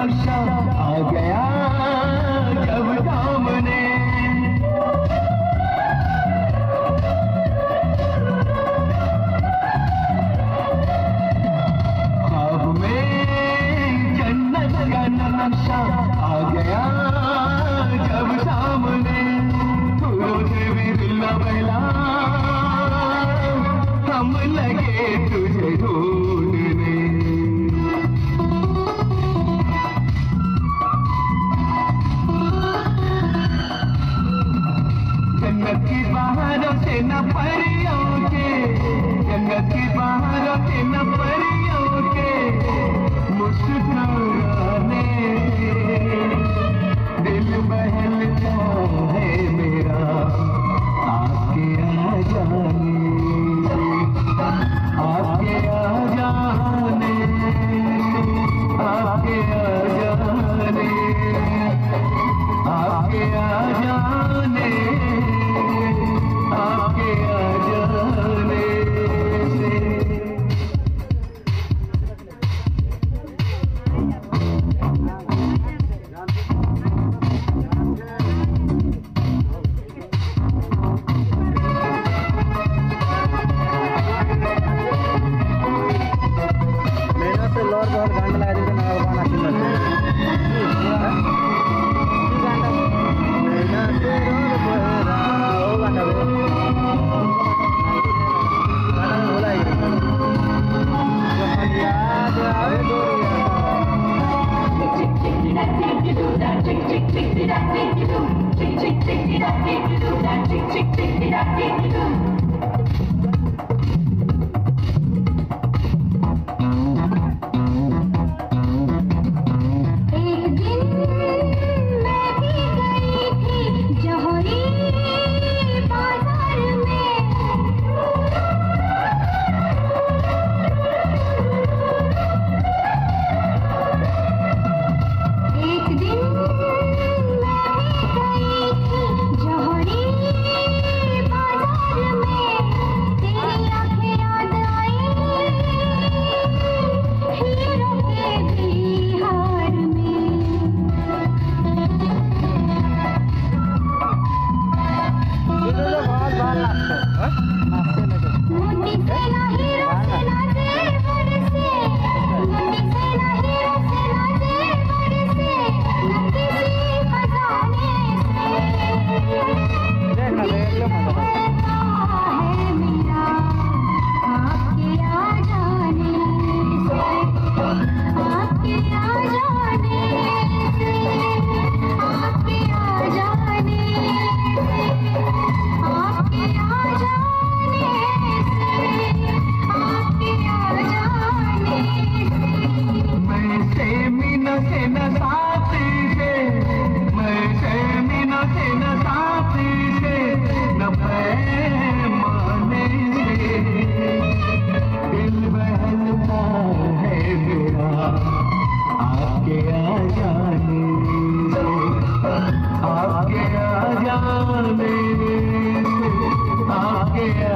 नक्शा आ गया जब सामने। ख्वाब में जन्नत का नक्शा आ गया जब सामने। फूलों से भी दिल न बहला, हम लगे तुझे ढूंढने। जन्नत की बाहरों से न परियों के, जन्नत की बाहरों से न परियों के मुस्कुराने दिल बहलता है मेरा। आके आ जाने, आके आ जाने, आके आ जाने, आके आ जाने, आके आ जाने से। आके आ